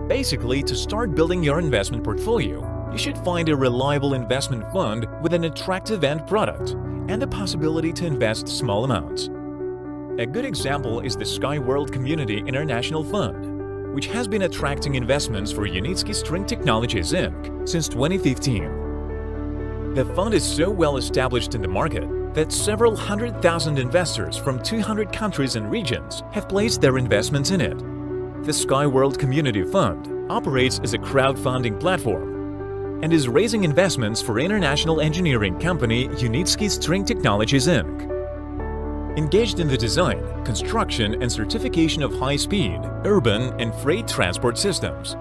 Basically, to start building your investment portfolio, you should find a reliable investment fund with an attractive end product and the possibility to invest small amounts. A good example is the Sky World Community International Fund, which has been attracting investments for Unitsky String Technologies Inc. since 2015. The fund is so well established in the market that several 100,000 investors from 200 countries and regions have placed their investments in it. The Sky World Community Fund operates as a crowdfunding platform and is raising investments for international engineering company Unitsky String Technologies Inc. Engaged in the design, construction and certification of high-speed, urban and freight transport systems.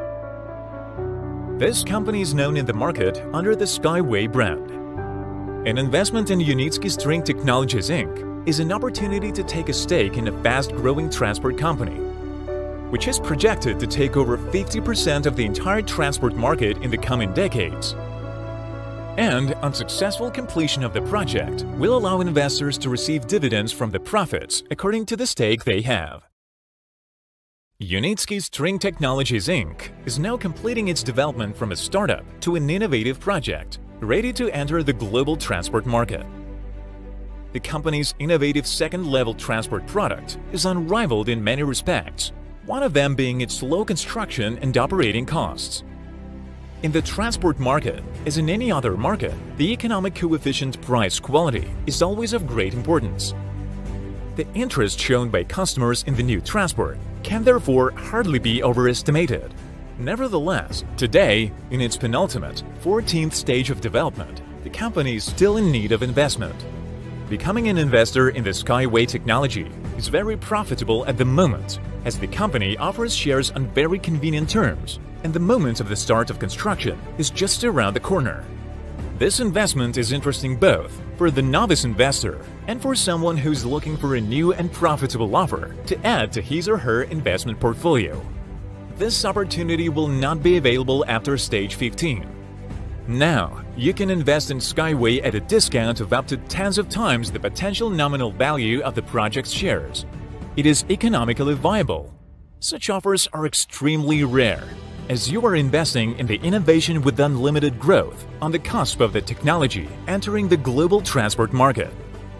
This company is known in the market under the Skyway brand. An investment in Unitsky String Technologies Inc. is an opportunity to take a stake in a fast-growing transport company, which is projected to take over 50% of the entire transport market in the coming decades. And, on successful completion of the project, will allow investors to receive dividends from the profits according to the stake they have. Unitsky String Technologies Inc. is now completing its development from a startup to an innovative project, ready to enter the global transport market. The company's innovative second-level transport product is unrivaled in many respects, one of them being its low construction and operating costs. In the transport market, as in any other market, the economic coefficient price-quality is always of great importance. The interest shown by customers in the new transport can therefore hardly be overestimated. Nevertheless, today, in its penultimate, 14th stage of development, the company is still in need of investment. Becoming an investor in the Skyway technology is very profitable at the moment, as the company offers shares on very convenient terms, and the moment of the start of construction is just around the corner. This investment is interesting both for the novice investor and for someone who's looking for a new and profitable offer to add to his or her investment portfolio. This opportunity will not be available after stage 15. Now, you can invest in Skyway at a discount of up to tens of times the potential nominal value of the project's shares. It is economically viable. Such offers are extremely rare, as you are investing in the innovation with unlimited growth on the cusp of the technology entering the global transport market.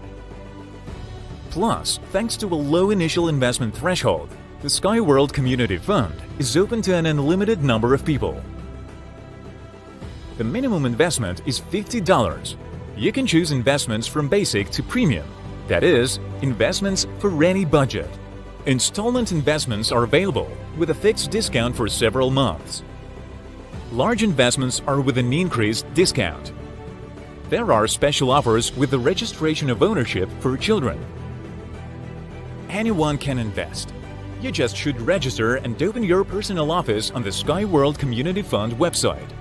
Plus, thanks to a low initial investment threshold, the Sky World Community Fund is open to an unlimited number of people. The minimum investment is $50. You can choose investments from basic to premium, that is, investments for any budget. Installment investments are available with a fixed discount for several months. Large investments are with an increased discount. There are special offers with the registration of ownership for children. Anyone can invest. You just should register and open your personal office on the Sky World Community Fund website.